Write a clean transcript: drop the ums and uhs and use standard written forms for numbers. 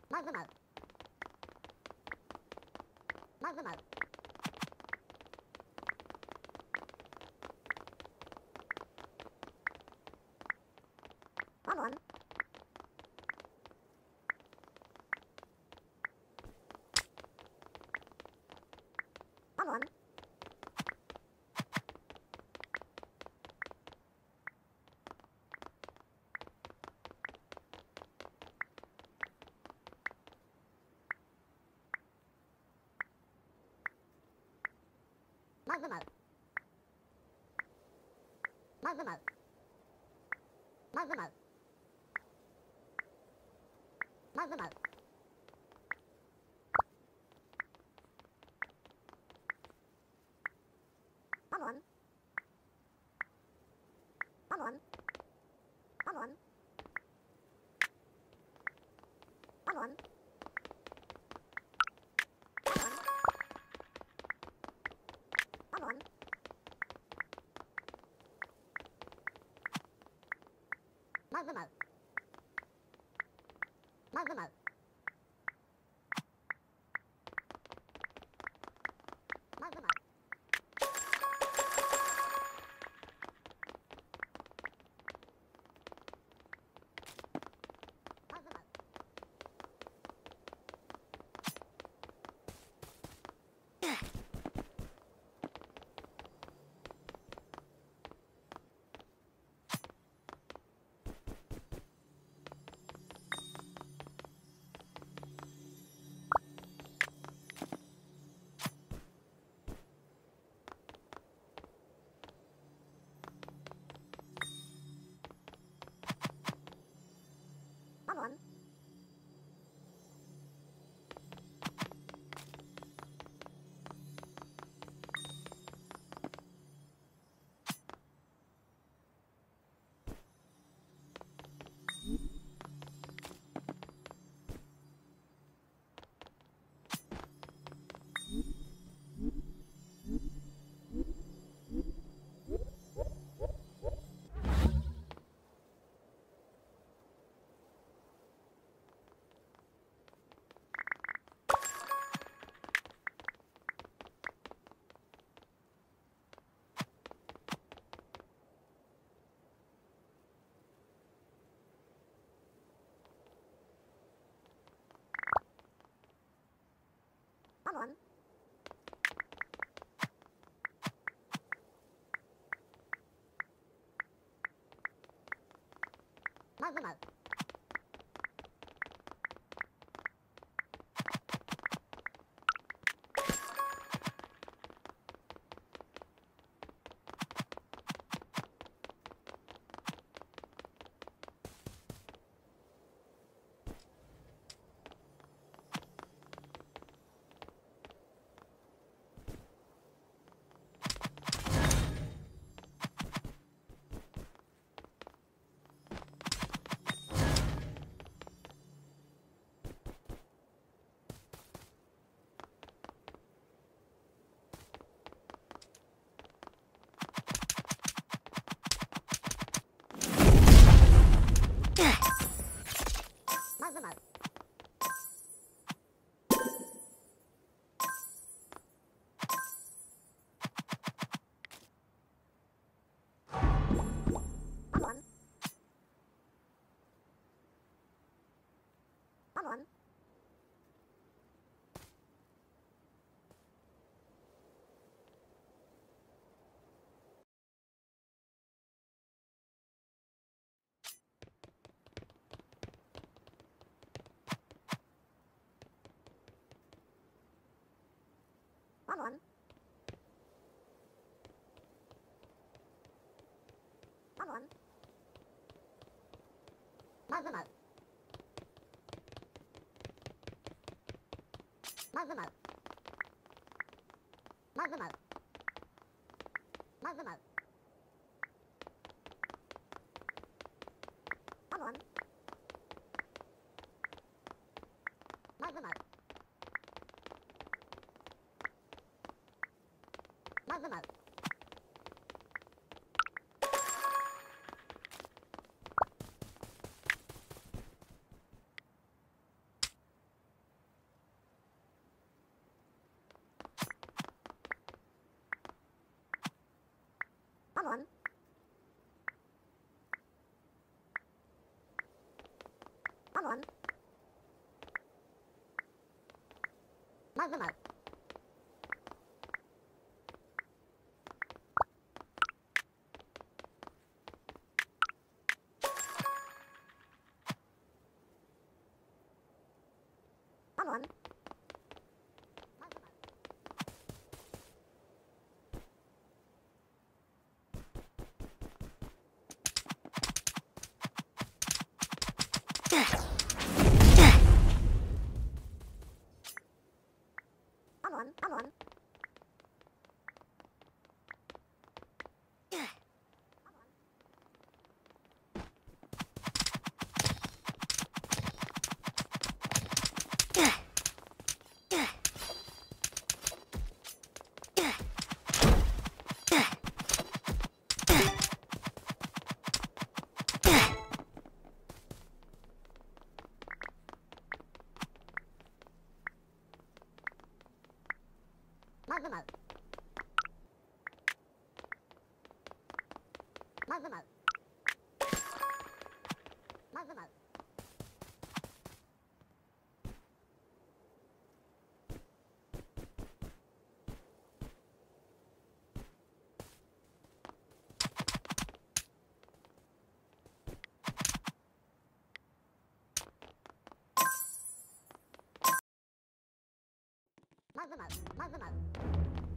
マグママグママモンマモンマグママグママグママグママモンマモンマモンマモンマモンマグママグママグママモンマモンマグママグママモンマモンマモンマモンマグママグママグママグママモンマグママグマ Magnum. Come on. Come on, come on. Magnum. Magnum. Magnum. Magnum. Magnum.